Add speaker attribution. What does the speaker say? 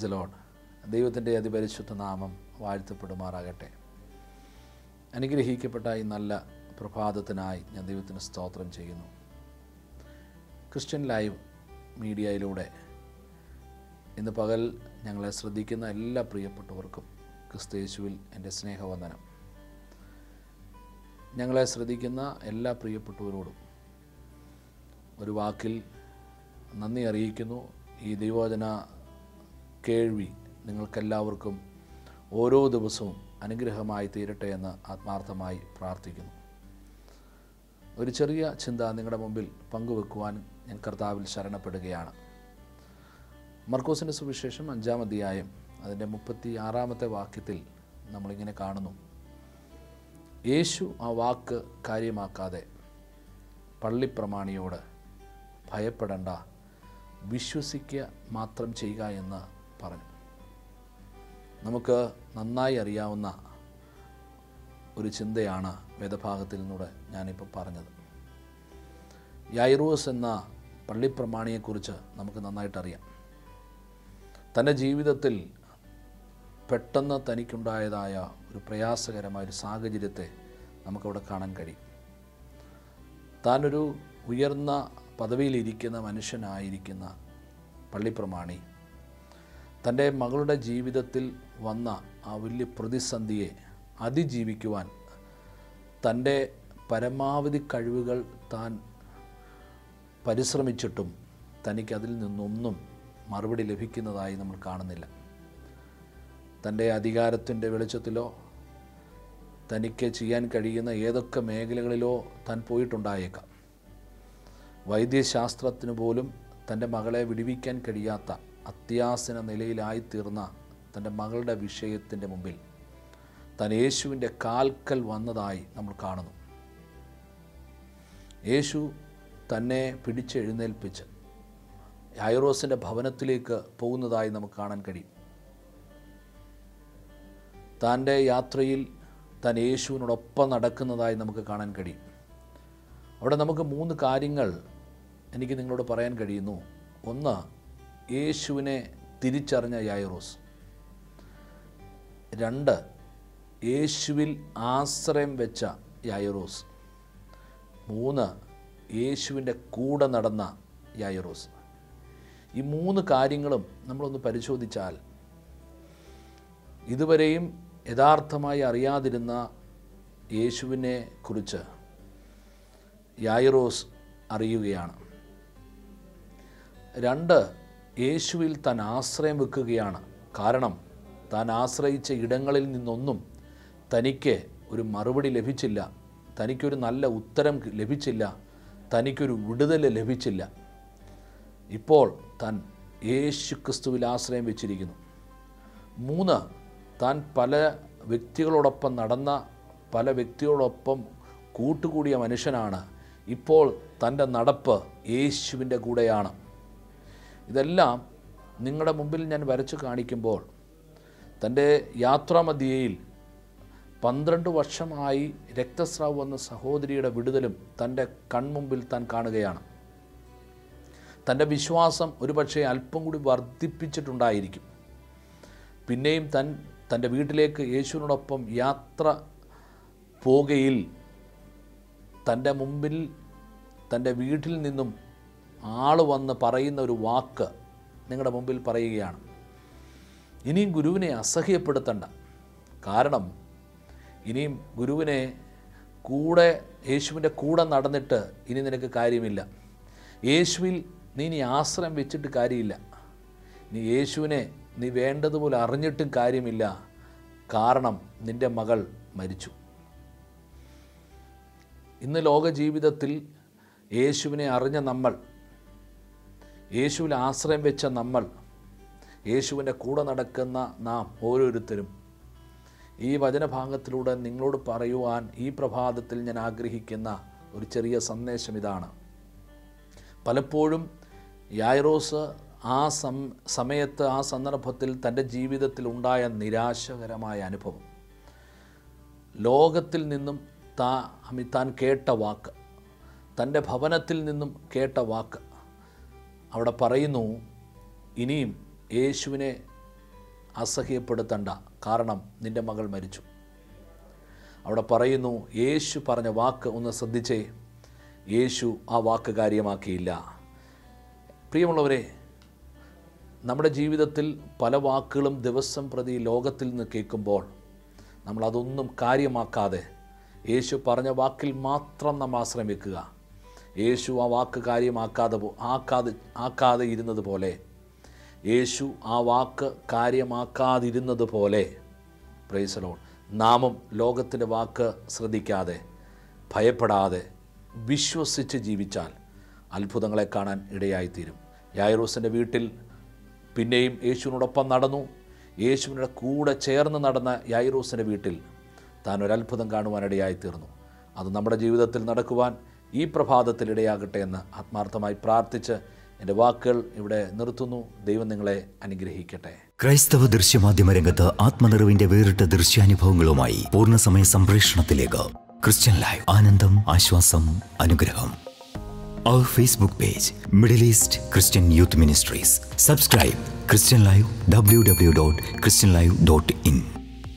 Speaker 1: Praise the Lord. ദൈവത്തിൻ്റെ അതിപരിശുദ്ധ നാമം വാഴ്ത്തപ്പെടുമാറാകട്ടെ. അനുഗ്രഹിക്കപ്പെട്ട ഈ നല്ല പ്രഭാതത്തിനായി ഞാൻ ദൈവത്തിന് സ്തോത്രം ചെയ്യുന്നു. ക്രിസ്ത്യൻ ലൈവ് മീഡിയയിലൂടെ ഇന്ന് പകൽ ഞങ്ങളെ ശ്രദ്ധിക്കുന്ന എല്ലാ പ്രിയപ്പെട്ടവർക്കും ക്രിസ്തുയേശുവിൽ എൻ്റെ സ്നേഹവന്ദനം. ഞങ്ങളെ ശ്രദ്ധിക്കുന്ന എല്ലാ പ്രിയപ്പെട്ടവരോടും ഒരു വാക്കിൽ നന്ദി അറിയിക്കുന്നു. ഈ ദൈവവചന കേൾവി നിങ്ങൾക്കെല്ലാവർക്കും ഓരോ ദിവസവും അനുഗ്രഹമായി തീരട്ടെ എന്ന് ആത്മാർത്ഥമായി പ്രാർത്ഥിക്കുന്നു. ഒരു ചെറിയ ചിന്ത നിങ്ങളുടെ മുമ്പിൽ പങ്കുവെക്കുവാൻ ഞാൻ കർത്താവിൽ ശരണപ്പെടുകയാണ്. മർക്കോസിൻ്റെ സുവിശേഷം 5-ാം അധ്യായം അതിൻ്റെ 36-ാമത്തെ വാക്യത്തിൽ നമ്മളിങ്ങനെ കാണുന്നു. യേശു ആ വാക്ക് കാര്യമാക്കാതെ പള്ളിപ്രമാണിയോട് ഭയപ്പെടേണ്ട, വിശ്വസിക്കുക മാത്രം ചെയ്യുക എന്ന് പറഞ്ഞു. നമുക്ക് നന്നായി അറിയാവുന്ന ഒരു ചിന്തയാണ് വേദഭാഗത്തിൽ നിന്നൂടെ ഞാനിപ്പോൾ പറഞ്ഞത്. യായിറോസ് എന്ന പള്ളിപ്രമാണിയെക്കുറിച്ച് നമുക്ക് നന്നായിട്ടറിയാം. തൻ്റെ ജീവിതത്തിൽ പെട്ടെന്ന് തനിക്കുണ്ടായതായ ഒരു പ്രയാസകരമായൊരു സാഹചര്യത്തെ നമുക്കവിടെ കാണാൻ കഴിയും. താനൊരു ഉയർന്ന പദവിയിലിരിക്കുന്ന മനുഷ്യനായിരിക്കുന്ന പള്ളിപ്രമാണി തൻ്റെ മകളുടെ ജീവിതത്തിൽ വന്ന ആ വലിയ പ്രതിസന്ധിയെ അതിജീവിക്കുവാൻ തൻ്റെ പരമാവധി കഴിവുകൾ താൻ പരിശ്രമിച്ചിട്ടും തനിക്കതിൽ നിന്നൊന്നും മറുപടി ലഭിക്കുന്നതായി നമ്മൾ കാണുന്നില്ല. തൻ്റെ അധികാരത്തിൻ്റെ വെളിച്ചത്തിലോ തനിക്ക് ചെയ്യാൻ കഴിയുന്ന ഏതൊക്കെ മേഖലകളിലോ താൻ പോയിട്ടുണ്ടായേക്കാം. വൈദ്യശാസ്ത്രത്തിന് പോലും തൻ്റെ മകളെ വിടുവിക്കാൻ കഴിയാത്ത അത്യാസന നിലയിലായിത്തീർന്ന തൻ്റെ മകളുടെ വിഷയത്തിൻ്റെ മുമ്പിൽ താൻ യേശുവിൻ്റെ കാൽക്കൽ വന്നതായി നമ്മൾ കാണുന്നു. യേശു തന്നെ പിടിച്ചെഴുന്നേൽപ്പിച്ച് യായിറോസിൻ്റെ ഭവനത്തിലേക്ക് പോകുന്നതായി നമുക്ക് കാണാൻ കഴിയും. തൻ്റെ യാത്രയിൽ താൻ യേശുവിനോടൊപ്പം നടക്കുന്നതായി നമുക്ക് കാണാൻ കഴിയും. അവിടെ നമുക്ക് 3 കാര്യങ്ങൾ എനിക്ക് നിങ്ങളോട് പറയാൻ കഴിയുന്നു. ഒന്ന്, യേശുവിനെ തിരിച്ചറിഞ്ഞ യായിറോസ്. 2, യേശുവിൽ ആശ്രയം വെച്ച യായിറോസ്. 3, യേശുവിൻ്റെ കൂടെ നടന്ന യായിറോസ്. ഈ 3 കാര്യങ്ങളും നമ്മളൊന്ന് പരിശോധിച്ചാൽ ഇതുവരെയും യഥാർത്ഥമായി അറിയാതിരുന്ന യേശുവിനെ കുറിച്ച് യായിറോസ് അറിയുകയാണ്. 2, യേശുവിൽ താൻ ആശ്രയം വെക്കുകയാണ്. കാരണം താൻ ആശ്രയിച്ച ഇടങ്ങളിൽ നിന്നൊന്നും തനിക്ക് ഒരു മറുപടി ലഭിച്ചില്ല, തനിക്കൊരു നല്ല ഉത്തരം ലഭിച്ചില്ല, തനിക്കൊരു വിടുതൽ ലഭിച്ചില്ല. ഇപ്പോൾ താൻ യേശു ക്രിസ്തുവിൽ ആശ്രയം വെച്ചിരിക്കുന്നു. 3, താൻ പല വ്യക്തികളോടൊപ്പം നടന്ന, പല വ്യക്തികളോടൊപ്പം കൂട്ടുകൂടിയ മനുഷ്യനാണ്. ഇപ്പോൾ തൻ്റെ നടപ്പ് യേശുവിൻ്റെ കൂടെയാണ്. ഇതെല്ലാം നിങ്ങളുടെ മുമ്പിൽ ഞാൻ വരച്ചു കാണിക്കുമ്പോൾ തൻ്റെ യാത്രാമധ്യയിൽ 12 വർഷമായി രക്തസ്രാവ് വന്ന സഹോദരിയുടെ വിടുതലും തൻ്റെ കൺമുമ്പിൽ താൻ കാണുകയാണ്. തൻ്റെ വിശ്വാസം ഒരുപക്ഷെ അല്പം കൂടി വർദ്ധിപ്പിച്ചിട്ടുണ്ടായിരിക്കും. പിന്നെയും തൻ്റെ വീട്ടിലേക്ക് യേശുവിനോടൊപ്പം യാത്ര പോകയിൽ തൻ്റെ മുമ്പിൽ തൻ്റെ വീട്ടിൽ നിന്നും ആൾ വന്ന് പറയുന്ന ഒരു വാക്ക് നിങ്ങളുടെ മുമ്പിൽ പറയുകയാണ്. ഇനിയും ഗുരുവിനെ അസഹ്യപ്പെടുത്തണ്ട. കാരണം ഇനിയും ഗുരുവിനെ യേശുവിൻ്റെ കൂടെ നടന്നിട്ട് ഇനി നിനക്ക് കാര്യമില്ല. യേശുവിൽ നീ ആശ്രയം വെച്ചിട്ട് കാര്യമില്ല. നീ യേശുവിനെ നീ വേണ്ടതുപോലെ അറിഞ്ഞിട്ടും കാര്യമില്ല. കാരണം നിൻ്റെ മകൾ മരിച്ചു. ഇന്ന് ലോക ജീവിതത്തിൽ യേശുവിനെ അറിഞ്ഞ നമ്മൾ, യേശുവിൽ ആശ്രയം വെച്ച നമ്മൾ, യേശുവിൻ്റെ കൂടെ നടക്കുന്ന നാം ഓരോരുത്തരും ഈ വചനഭാഗത്തിലൂടെ നിങ്ങളോട് പറയുവാൻ ഈ പ്രഭാതത്തിൽ ഞാൻ ആഗ്രഹിക്കുന്ന ഒരു ചെറിയ സന്ദേശം ഇതാണ്. പലപ്പോഴും യായിറോസ് ആ സമയത്ത്, ആ സന്ദർഭത്തിൽ തൻ്റെ ജീവിതത്തിൽ ഉണ്ടായ നിരാശകരമായ അനുഭവം, ലോകത്തിൽ നിന്നും താൻ കേട്ട വാക്ക്, തൻ്റെ ഭവനത്തിൽ നിന്നും കേട്ട വാക്ക്, അവിടെ പറയുന്നു, ഇനിയും യേശുവിനെ അസഹ്യപ്പെടുത്തണ്ട, കാരണം നിൻ്റെ മകൾ മരിച്ചു. അവിടെ പറയുന്നു, യേശു പറഞ്ഞ വാക്ക് ഒന്ന് ശ്രദ്ധിച്ചേ. യേശു ആ വാക്ക് കാര്യമാക്കിയില്ല. പ്രിയമുള്ളവരെ, നമ്മുടെ ജീവിതത്തിൽ പല വാക്കുകളും ദിവസം പ്രതി ലോകത്തിൽ നിന്ന് കേൾക്കുമ്പോൾ നമ്മളതൊന്നും കാര്യമാക്കാതെ യേശു പറഞ്ഞ വാക്കിൽ മാത്രം നമ്മൾ ആശ്രയം വെക്കുക. യേശു ആ വാക്ക് കാര്യമാക്കാതെ ഇരുന്നത് പോലെ, യേശു ആ വാക്ക് കാര്യമാക്കാതിരുന്നത് പോലെ, പ്രൈസ് ദി ലോർഡ്, നാമും ലോകത്തിൻ്റെ വാക്ക് ശ്രദ്ധിക്കാതെ, ഭയപ്പെടാതെ, വിശ്വസിച്ച് ജീവിച്ചാൽ അത്ഭുതങ്ങളെ കാണാൻ ഇടയായിത്തീരും. യായിറോസിൻ്റെ വീട്ടിൽ പിന്നെയും യേശുവിനോടൊപ്പം നടന്നു. യേശുവിൻ്റെ കൂടെ ചേർന്ന് നടന്ന യായിറോസിൻ്റെ വീട്ടിൽ താൻ ഒരത്ഭുതം കാണുവാനിടയായിത്തീർന്നു. അത് നമ്മുടെ ജീവിതത്തിൽ നടക്കുവാൻ ഈ പ്രഭാതത്തിൽ ഇടയാകട്ടെ എന്ന് ആത്മാർത്ഥമായി പ്രാർത്ഥിച്ച് എൻ്റെ വാക്കുകൾ ഇവിടെ നിർത്തുന്നു. ദൈവം നിങ്ങളെ അനുഗ്രഹിക്കട്ടെ.
Speaker 2: ക്രൈസ്തവ ദൃശ്യമാധ്യമ രംഗത്ത് ആത്മനിറവിന്റെ വേറിട്ട ദൃശ്യാനുഭവങ്ങളുമായി പൂർണ്ണസമയ സംപ്രേഷണത്തിലേക്ക് ക്രിസ്ത്യൻ ലൈവ്. ആനന്ദം, ആശ്വാസം, അനുഗ്രഹം. Our Facebook page, Middle East Christian Youth Ministries. Subscribe Christian Live, www.christianlive.in.